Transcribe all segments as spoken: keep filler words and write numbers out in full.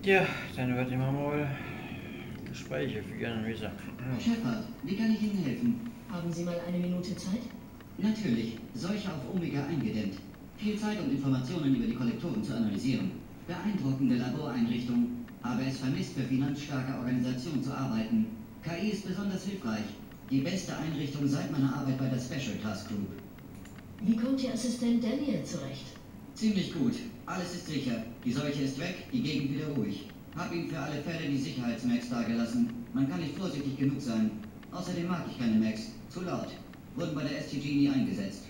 Ja, dann wird immer mal Gespräche führen, wie gesagt. Ja. Shepard, wie kann ich Ihnen helfen? Haben Sie mal eine Minute Zeit? Natürlich, Seuche auf Omega eingedämmt. Viel Zeit, um Informationen über die Kollektoren zu analysieren. Beeindruckende Laboreinrichtung. Habe es vermisst, für finanzstarke Organisationen zu arbeiten. K I ist besonders hilfreich. Die beste Einrichtung seit meiner Arbeit bei der Special Task Group. Wie kommt Ihr Assistent Daniel zurecht? Ziemlich gut. Alles ist sicher. Die Seuche ist weg, die Gegend wieder ruhig. Hab ihm für alle Fälle die Sicherheitsmax dagelassen. Man kann nicht vorsichtig genug sein. Außerdem mag ich keine Max. Zu laut. Wurden bei der S T G nie eingesetzt.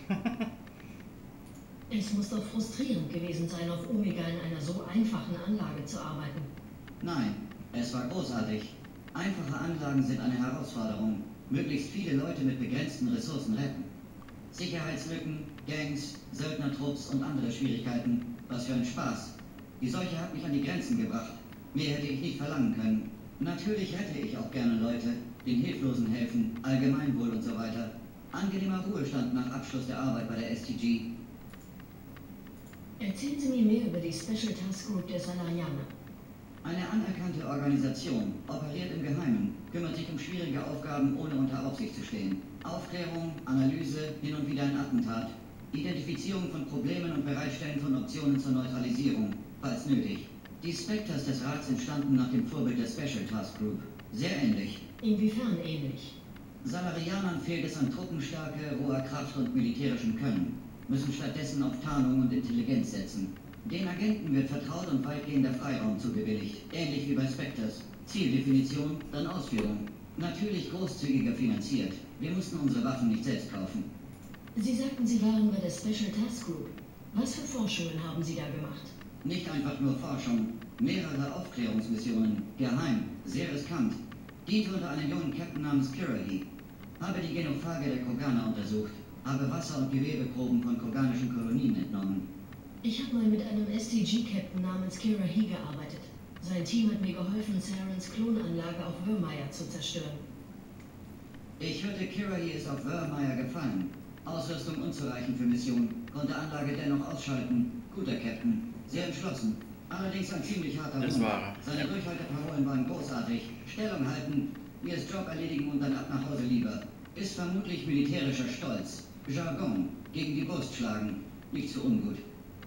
Es muss doch frustrierend gewesen sein, auf Omega in einer so einfachen Anlage zu arbeiten. Nein, es war großartig. Einfache Anlagen sind eine Herausforderung. Möglichst viele Leute mit begrenzten Ressourcen retten. Sicherheitslücken, Gangs, Söldnertrupps und andere Schwierigkeiten. Was für ein Spaß. Die Seuche hat mich an die Grenzen gebracht. Mehr hätte ich nicht verlangen können. Natürlich rette ich auch gerne Leute, den Hilflosen helfen, Allgemeinwohl und so weiter. Angenehmer Ruhestand nach Abschluss der Arbeit bei der S T G. Erzählen Sie mir mehr über die Special Task Group der Salarianer. Eine anerkannte Organisation, operiert im Geheimen, kümmert sich um schwierige Aufgaben, ohne unter Aufsicht zu stehen. Aufklärung, Analyse, hin und wieder ein Attentat, Identifizierung von Problemen und Bereitstellen von Optionen zur Neutralisierung, falls nötig. Die Spectres des Rats entstanden nach dem Vorbild der Special Task Group. Sehr ähnlich. Inwiefern ähnlich? Salarianern fehlt es an Truppenstärke, roher Kraft und militärischem Können, müssen stattdessen auf Tarnung und Intelligenz setzen. Den Agenten wird vertraut und weitgehender Freiraum zugewilligt, ähnlich wie bei Spectres. Zieldefinition, dann Ausführung. Natürlich großzügiger finanziert. Wir mussten unsere Waffen nicht selbst kaufen. Sie sagten, Sie waren bei der Special Task Group. Was für Forschungen haben Sie da gemacht? Nicht einfach nur Forschung, mehrere Aufklärungsmissionen, geheim, sehr riskant. Diente unter einem jungen Captain namens Kirahi. Habe die Genophage der Kroganer untersucht, habe Wasser- und Gewebeproben von kroganischen Kolonien entnommen. Ich habe mal mit einem S T G-Captain namens Kirahi gearbeitet. Sein Team hat mir geholfen, Sarens Klonanlage auf Virmire zu zerstören. Ich hörte, Kirahi ist auf Virmire gefallen. Ausrüstung unzureichend für Mission, konnte Anlage dennoch ausschalten. Guter Captain, sehr entschlossen. Allerdings ein ziemlich harter Das Hund. war er. Seine Ja. Durchhalteparolen waren großartig. Stellung halten, mir ist Job erledigen und dann ab nach Hause lieber. Ist vermutlich militärischer Stolz. Jargon, gegen die Brust schlagen. Nicht so ungut.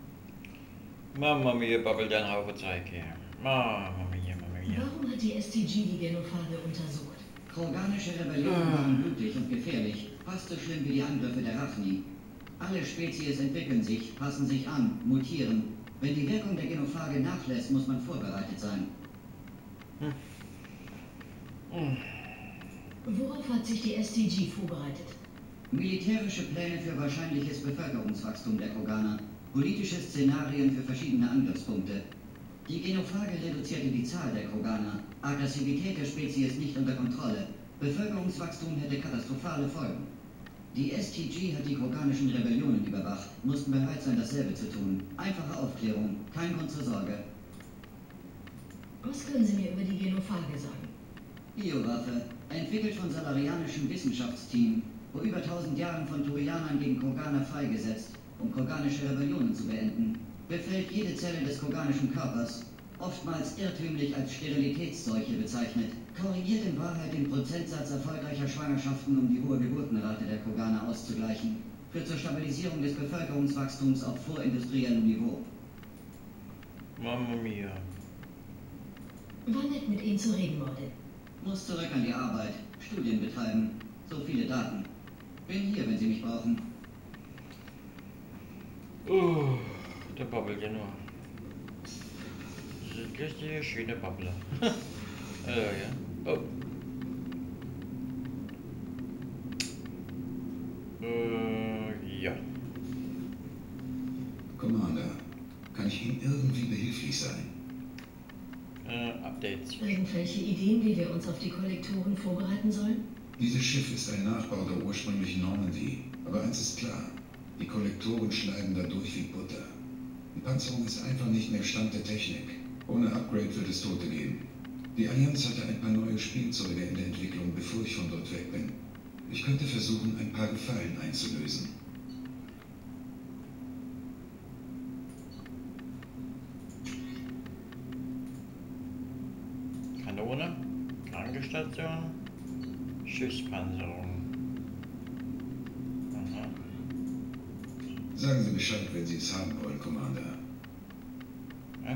Mamma mia, babbelt ein Haufen Zeug hier. Mamma mia, Mamma mia. Warum hat die S T G die Genophage untersucht? Kroganische Rebellionen Ah. waren blutig und gefährlich, fast so schlimm wie die Angriffe der Rachni. Alle Spezies entwickeln sich, passen sich an, mutieren. Wenn die Wirkung der Genophage nachlässt, muss man vorbereitet sein. Hm. Hm. Worauf hat sich die S T G vorbereitet? Militärische Pläne für wahrscheinliches Bevölkerungswachstum der Kroganer, politische Szenarien für verschiedene Angriffspunkte. Die Genophage reduzierte die Zahl der Kroganer, Aggressivität der Spezies nicht unter Kontrolle, Bevölkerungswachstum hätte katastrophale Folgen. Die S T G hat die kroganischen Rebellionen überwacht, mussten bereit sein, dasselbe zu tun. Einfache Aufklärung, kein Grund zur Sorge. Was können Sie mir über die Genophage sagen? Biowaffe, entwickelt von salarianischem Wissenschaftsteam, vor über tausend Jahren von Turianern gegen Kroganer freigesetzt, um kroganische Rebellionen zu beenden. Befällt jede Zelle des kroganischen Körpers, oftmals irrtümlich als Sterilitätsseuche bezeichnet, korrigiert in Wahrheit den Prozentsatz erfolgreicher Schwangerschaften, um die hohe Geburtenrate der Kroganer auszugleichen, führt zur Stabilisierung des Bevölkerungswachstums auf vorindustriellem Niveau. Mamma mia. War nett, mit Ihnen zu reden, Morde. Muss zurück an die Arbeit, Studien betreiben, so viele Daten. Bin hier, wenn Sie mich brauchen. Uh, der babbelt ja nur. Das ist richtig schöne Babbler. Also, ja. Oh. Äh, ja. Commander, kann ich Ihnen irgendwie behilflich sein? Äh, Updates. Irgendwelche Ideen, wie wir uns auf die Kollektoren vorbereiten sollen? Dieses Schiff ist ein Nachbau der ursprünglichen Normandy. Aber eins ist klar, die Kollektoren schneiden dadurch wie Butter. Die Panzerung ist einfach nicht mehr Stand der Technik. Ohne Upgrade wird es Tote geben. Die Allianz hatte ein paar neue Spielzeuge in der Entwicklung, bevor ich von dort weg bin. Ich könnte versuchen, ein paar Gefallen einzulösen. Krankenstation. Schiffspanzerung. Aha. Sagen Sie Bescheid, wenn Sie es haben wollen, Commander. Ja.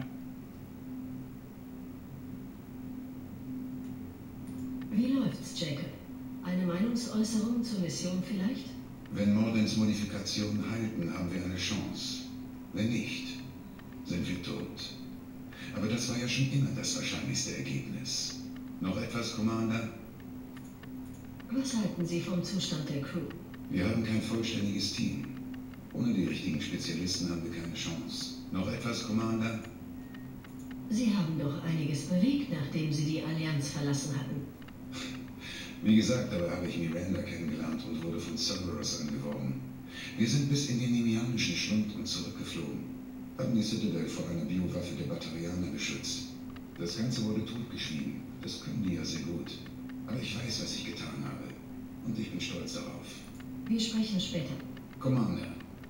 Wie läuft's, Jacob? Eine Meinungsäußerung zur Mission vielleicht? Wenn Mordens Modifikationen halten, haben wir eine Chance. Wenn nicht, sind wir tot. Aber das war ja schon immer das wahrscheinlichste Ergebnis. Noch etwas, Commander? Was halten Sie vom Zustand der Crew? Wir haben kein vollständiges Team. Ohne die richtigen Spezialisten haben wir keine Chance. Noch etwas, Commander? Sie haben doch einiges bewegt, nachdem Sie die Allianz verlassen hatten. Wie gesagt, dabei habe ich Miranda kennengelernt und wurde von Cerberus angeworben. Wir sind bis in den Nimianischen Schlund und zurückgeflogen. Haben die Citadel vor einer Biowaffe der Batarianer geschützt. Das Ganze wurde totgeschwiegen. Das können die ja sehr gut. Aber ich weiß, was ich getan habe. Und ich bin stolz darauf. Wir sprechen später. Commander.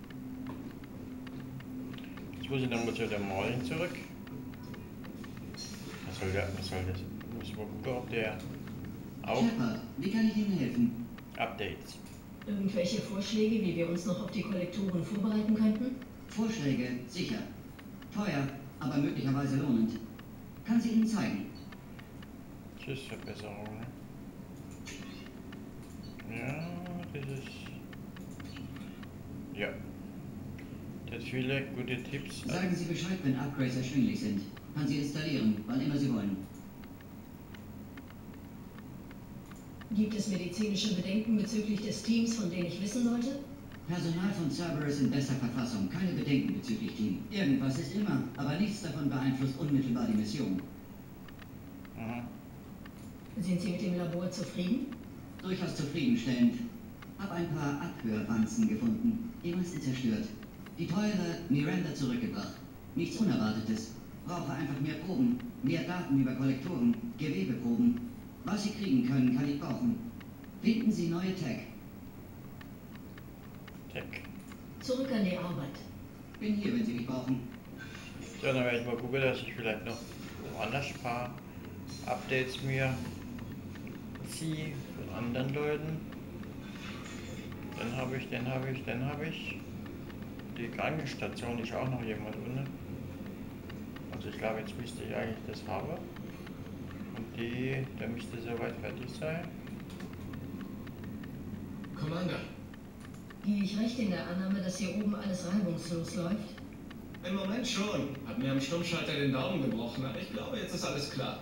Jetzt muss ich nochmal zu der Mauling zurück. Was soll der, was soll das? Muss ich mal gucken, ob der auch Shepard, wie kann ich Ihnen helfen? Updates. Irgendwelche Vorschläge, wie wir uns noch auf die Kollektoren vorbereiten könnten? Vorschläge, sicher. Teuer, aber möglicherweise lohnend. Kann sie Ihnen zeigen. Schiffsverbesserung. Ja, das ist. Ja. Das hat viele gute Tipps. Sagen Sie Bescheid, wenn Upgrades erschwinglich sind. Kann sie installieren, wann immer Sie wollen. Gibt es medizinische Bedenken bezüglich des Teams, von denen ich wissen sollte? Personal von Cerberus in bester Verfassung. Keine Bedenken bezüglich Team. Irgendwas ist immer, aber nichts davon beeinflusst unmittelbar die Mission. Aha. Sind Sie mit dem Labor zufrieden? Durchaus zufriedenstellend. Hab ein paar Abhörwanzen gefunden. Die meisten zerstört. Die teure Miranda zurückgebracht. Nichts Unerwartetes. Brauche einfach mehr Proben. Mehr Daten über Kollektoren. Gewebeproben. Was Sie kriegen können, kann ich brauchen. Finden Sie neue Tech. Tech. Zurück an die Arbeit. Bin hier, wenn Sie mich brauchen. So, dann werde ich mal gucken, dass ich vielleicht noch woanders ein paar Updates mir ziehe von anderen Leuten. Dann habe ich, den habe ich, dann habe ich. Die Krankenstation ist auch noch jemand unten. Also ich glaube, jetzt müsste ich eigentlich das haben. Und die, der müsste soweit fertig sein. Commander, Gehe ich recht in der Annahme, dass hier oben alles reibungslos läuft? im Moment schon. Hat mir am Stummschalter den Daumen gebrochen, aber ich glaube, jetzt ist alles klar.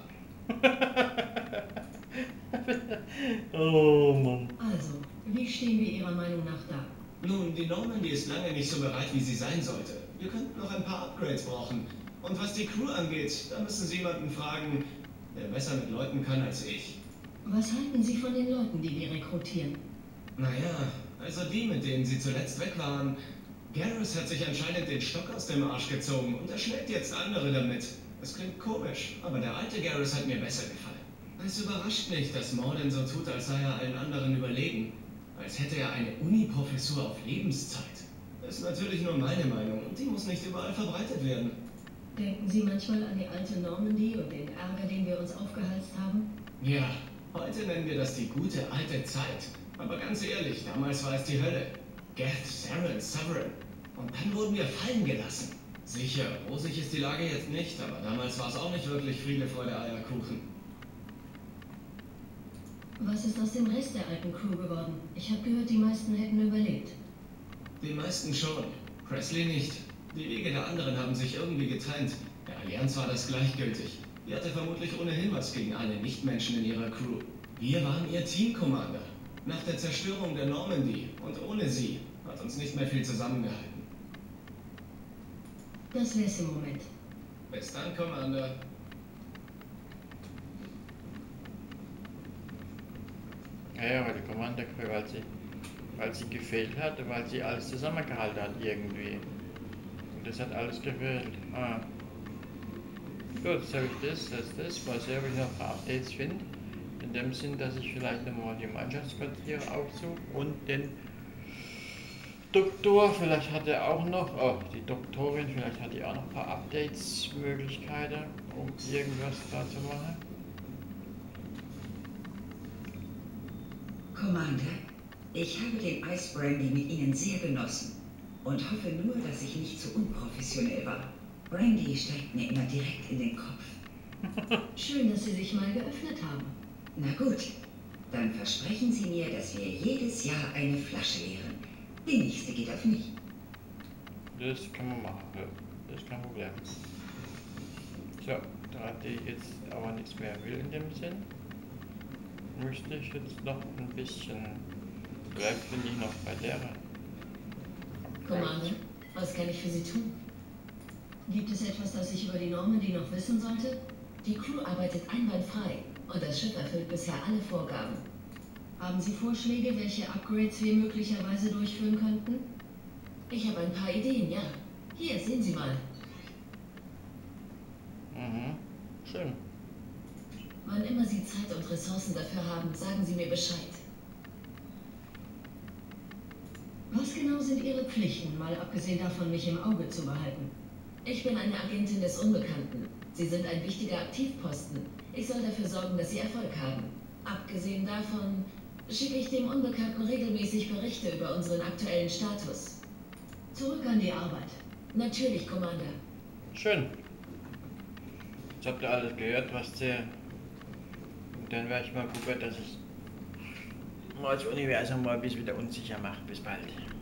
Oh Mann. Also, wie stehen wir Ihrer Meinung nach da? Nun, die Normandy ist lange nicht so bereit, wie sie sein sollte. Wir könnten noch ein paar Upgrades brauchen. Und was die Crew angeht, da müssen Sie jemanden fragen, der besser mit Leuten kann als ich. Was halten Sie von den Leuten, die wir rekrutieren? Naja, also die, mit denen Sie zuletzt weg waren. Garrus hat sich anscheinend den Stock aus dem Arsch gezogen und erschlägt jetzt andere damit. Das klingt komisch, aber der alte Garrus hat mir besser gefallen. Es überrascht nicht, dass Morden so tut, als sei er allen anderen überlegen. Als hätte er eine Uni-Professur auf Lebenszeit. Das ist natürlich nur meine Meinung und die muss nicht überall verbreitet werden. Denken Sie manchmal an die alte Normandy und den Ärger, den wir uns aufgehalst haben? Ja, heute nennen wir das die gute alte Zeit. Aber ganz ehrlich, damals war es die Hölle. Geth, Saren, Severin. Und dann wurden wir fallen gelassen. Sicher, rosig ist die Lage jetzt nicht, aber damals war es auch nicht wirklich Friede, Freude, Eierkuchen. Was ist aus dem Rest der alten Crew geworden? Ich habe gehört, die meisten hätten überlebt. Die meisten schon. Presley nicht. Die Wege der anderen haben sich irgendwie getrennt. Der Allianz war das gleichgültig. Die hatte vermutlich ohnehin was gegen alle Nichtmenschen in ihrer Crew. Wir waren ihr Team-Commander. Nach der Zerstörung der Normandy und ohne sie hat uns nicht mehr viel zusammengehalten. Das wär's im Moment. Bis dann, Commander. Ja, weil die Commander, weil sie, weil sie gefehlt hat, weil sie alles zusammengehalten hat irgendwie. Und das hat alles gefehlt. Ah. Gut, jetzt habe ich das, das, das. Mal sehen, ob ich noch ein paar Updates finde. In dem Sinn, dass ich vielleicht nochmal die Mannschaftsquartiere aufsuche und den Doktor, vielleicht hat er auch noch, oh, die Doktorin, vielleicht hat die auch noch ein paar Updates-Möglichkeiten, um irgendwas da zu machen. Commander, ich habe den Ice Brandy mit Ihnen sehr genossen und hoffe nur, dass ich nicht zu unprofessionell war. Brandy steigt mir immer direkt in den Kopf. Schön, dass Sie sich mal geöffnet haben. Na gut, dann versprechen Sie mir, dass wir jedes Jahr eine Flasche leeren. Die nächste geht auf mich. Das kann man machen, ja. Das ist kein Problem. So, da hatte ich jetzt aber nichts mehr will in dem Sinn. Möchte ich jetzt noch ein bisschen. Vielleicht bin ich noch bei der. Commander, was kann ich für Sie tun? Gibt es etwas, das ich über die Normandy noch wissen sollte? Die Crew arbeitet einwandfrei und das Schiff erfüllt bisher alle Vorgaben. Haben Sie Vorschläge, welche Upgrades wir möglicherweise durchführen könnten? Ich habe ein paar Ideen, ja. Hier, sehen Sie mal. Mhm, schön. Wann immer Sie Zeit und Ressourcen dafür haben, sagen Sie mir Bescheid. Was genau sind Ihre Pflichten, mal abgesehen davon, mich im Auge zu behalten? Ich bin eine Agentin des Unbekannten. Sie sind ein wichtiger Aktivposten. Ich soll dafür sorgen, dass Sie Erfolg haben. Abgesehen davon schicke ich dem Unbekannten regelmäßig Berichte über unseren aktuellen Status. Zurück an die Arbeit. Natürlich, Commander. Schön. Jetzt habt ihr alles gehört, was der. Und dann werde ich mal gucken, dass ich mal das Universum mal ein bisschen wieder unsicher mache. Bis bald.